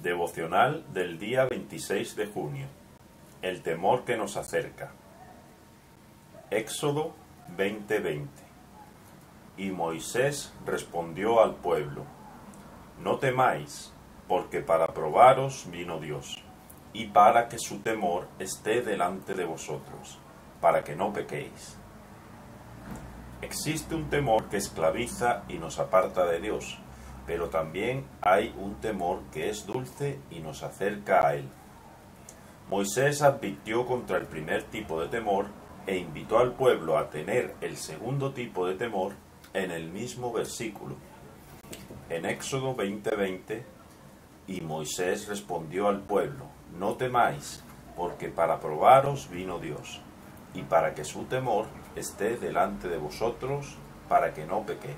Devocional del día 26 de junio. El temor que nos acerca. Éxodo 20:20. Y Moisés respondió al pueblo: No temáis, porque para probaros vino Dios, y para que su temor esté delante de vosotros, para que no pequéis. Existe un temor que esclaviza y nos aparta de Dios, pero también hay un temor que es dulce y nos acerca a Él. Moisés advirtió contra el primer tipo de temor e invitó al pueblo a tener el segundo tipo de temor en el mismo versículo. En Éxodo 20:20, y Moisés respondió al pueblo: No temáis, porque para probaros vino Dios, y para que su temor esté delante de vosotros, para que no pequéis.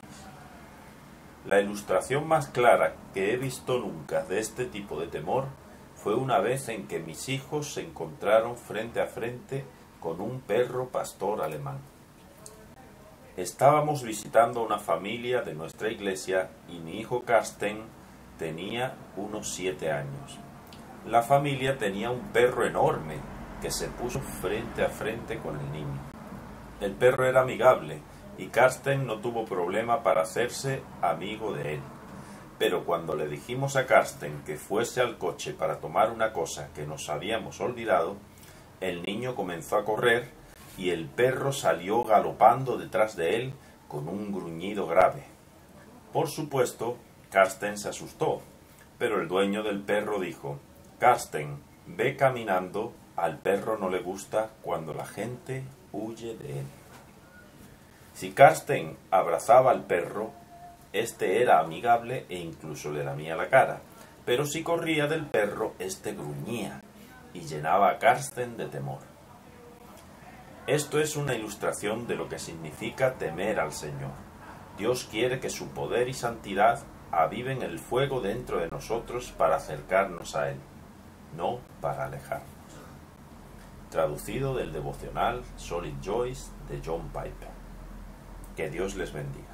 La ilustración más clara que he visto nunca de este tipo de temor fue una vez en que mis hijos se encontraron frente a frente con un perro pastor alemán. Estábamos visitando a una familia de nuestra iglesia y mi hijo Carsten tenía unos 7 años. La familia tenía un perro enorme que se puso frente a frente con el niño. El perro era amigable y Carsten no tuvo problema para hacerse amigo de él. Pero cuando le dijimos a Carsten que fuese al coche para tomar una cosa que nos habíamos olvidado, el niño comenzó a correr y el perro salió galopando detrás de él con un gruñido grave. Por supuesto, Carsten se asustó, pero el dueño del perro dijo: Carsten, ve caminando, al perro no le gusta cuando la gente huye de él. Si Carsten abrazaba al perro, este era amigable e incluso le lamía la cara, pero si corría del perro, este gruñía y llenaba a Carsten de temor. Esto es una ilustración de lo que significa temer al Señor. Dios quiere que su poder y santidad aviven el fuego dentro de nosotros para acercarnos a Él, no para alejarnos. Traducido del devocional Solid Joys de John Piper. Que Dios les bendiga.